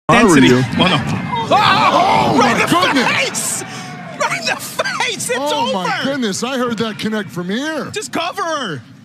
Density. Oh, no. Oh, right in the goodness. face! Right in the face! It's over! Oh, my goodness. I heard that connect from here. Just cover her.